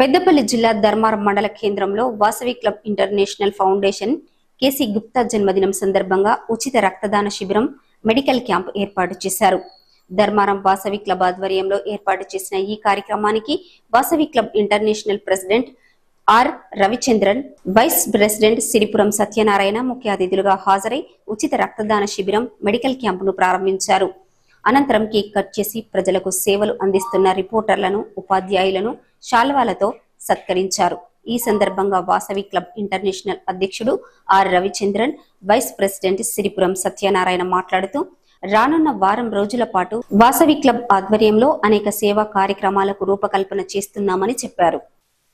పెద్దపల్లి జిల్లా ధర్మారం మండల కేంద్రంలో Vasavi club international foundation KC Gupta జన్మదినం సందర్భంగా ఉచిత రక్తదాన శిబిరం మెడికల్ క్యాంప్ ఏర్పాటు చేశారు. ధర్మారం వాసవి క్లబ్ ఆధ్వర్యంలో ఏర్పాటు చేసిన ఈ కార్యక్రమానికి Vasavi club international president R Ravichandran, vice president Siripuram Satyanarayana ముఖ్య అతిథులుగా హాజరై ఉచిత రక్తదాన శిబిరం మెడికల్ క్యాంపును ప్రారంభించారు. అనంతరం కేక్ కట్ చేసి ప్రజలకు సేవలు అందిస్తున్న రిపోర్టర్లను, ఉపాధ్యాయులను శాల్వాలతో సత్కరించారు. ఈ సందర్భంగా వాసవి క్లబ్ ఇంటర్నేషనల్ అధ్యక్షుడు R Ravichandran, vice president Siripuram Satyanarayana మాట్లాడుతూ రానున్న వారం రోజుల పాటు వాసవి క్లబ్ ఆధ్వర్యంలో అనేక సేవా కార్యక్రమాలకు రూపకల్పన చేస్తున్నామని చెప్పారు.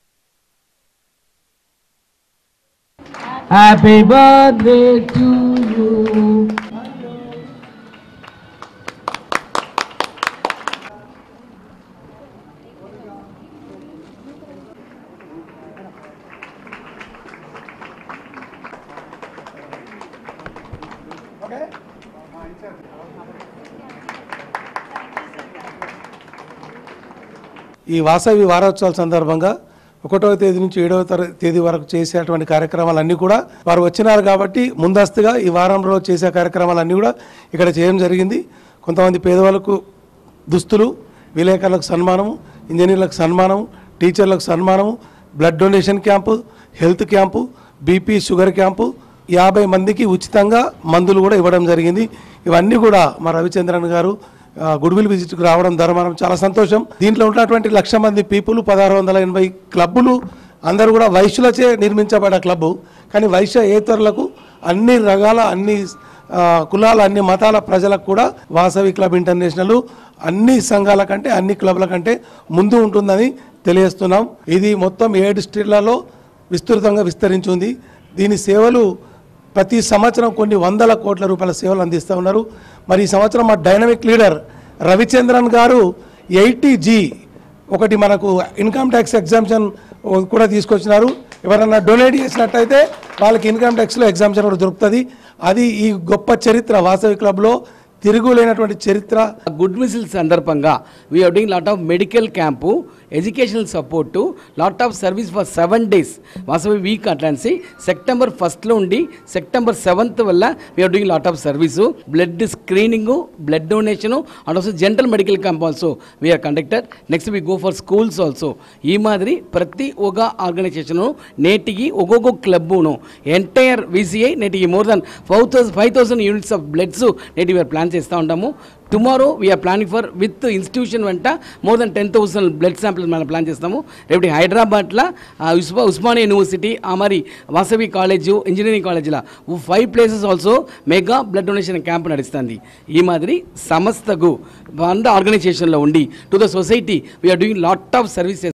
Happy birthday to you. ఈ వాసవి వారోత్సవాల సందర్భంగా 1వ తేదీ నుంచి 7వ తేదీ వరకు చేసేటువంటి కార్యక్రమాలన్నీ కూడా వారు వచ్చినారు కాబట్టి ముందస్తుగా ఈ వారంలో చేసే కార్యక్రమాలన్నీ కూడా ఇక్కడ చేయడం జరిగింది. కొంతమంది పేదవాళ్ళకు దుస్తులు, విలేకరులకు సన్మానము, ఇంజనీర్లకు సన్మానము, టీచర్లకు సన్మానము, blood donation camp, health camp, BP sugar camp, 50 మందికి ఉచితంగా మందులు కూడా ఇవ్వడం జరిగింది. ఇవన్నీ కూడా మా రవిచంద్రన్ గారు గుడ్విల్ విజిట్కి రావడం ధర్మారం చాలా సంతోషం. దీంట్లో ఉన్నటువంటి 1,00,000 మంది పీపుల్, 1680 క్లబ్బులు అందరూ కూడా వైశ్యులచే నిర్మించబడ్డ క్లబ్బు. కానీ వైశ్యేతరులకు అన్ని రకాల, అన్ని కులాల, అన్ని మతాల ప్రజలకు కూడా వాసవి క్లబ్ ఇంటర్నేషనల్ అన్ని సంఘాల కంటే, అన్ని క్లబ్ల కంటే ముందు ఉంటుందని తెలియజేస్తున్నాం. ఇది మొత్తం 7 స్టేట్లలో విస్తృతంగా విస్తరించి దీని సేవలు ప్రతి సంవత్సరం కొన్ని 100 కోట్ల రూపాయల సేవలు అందిస్తూ ఉన్నారు. మరి ఈ సంవత్సరం మా డైనమిక్ లీడర్ రవిచంద్రన్ గారు 80G ఒకటి మనకు ఇన్కమ్ ట్యాక్స్ ఎగ్జామ్షన్ కూడా తీసుకొచ్చినారు. ఎవరైనా డొనేట్ చేసినట్టయితే వాళ్ళకి ఇన్కమ్ ట్యాక్స్లో ఎగ్జామ్షన్ కూడా దొరుకుతుంది. అది ఈ గొప్ప చరిత్ర వాసవి క్లబ్లో తిరుగులేనటువంటి చరిత్ర. గుడ్ విజిల్ సందర్భంగా we are doing lot of medical camp, educational support, lot of service for 7 days. Vasavi week అట్లాంటి సెప్టెంబర్ 1 లో ఉండి సెప్టెంబర్ 7th వల్ల we are doing lot of service, blood screening, blood donation and also general medical camp also we are conducted. Next we go for schools also. ఈ మాదిరి ప్రతి ఒక్క organisation నేటికి ఒక్కొక్క క్లబ్ను ఎంటైర్ VCI నేటికి more than 5,000 units of bloods నేటి we are plan చేస్తూ ఉంటాము. Tomorrow we are planning for with institution వెంట మోర్ దెన్ 10,000 బ్లడ్ శాంపిల్స్ మనం ప్లాన్ చేస్తాము. రేపటి హైదరాబాద్లో ఉస్మానియా యూనివర్సిటీ, మరి వాసవి కాలేజు, ఇంజనీరింగ్ కాలేజీలో 5 places also mega blood donation camp నడుస్తుంది. ఈ మాదిరి సంస్థకు 100 ఆర్గనైజేషన్లో ఉండి to the society we're doing lot of services.